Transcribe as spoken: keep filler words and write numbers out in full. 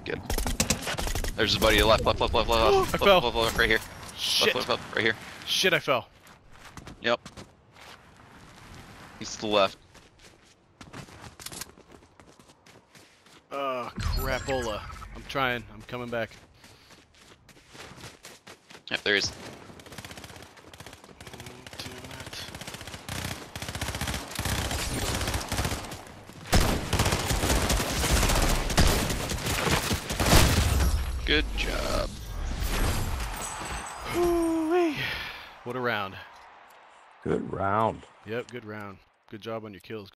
Good. There's his buddy. Left, left, left, left, left, I left, fell. left, left, left, right here. Shit. Left, left, left, right here. Shit, I fell. Yep. He's to the left. Oh, crapola. I'm trying. I'm coming back. Yep, there he is. Good job. Hoo-wee. What a round. Good round. Yep, good round. Good job on your kills.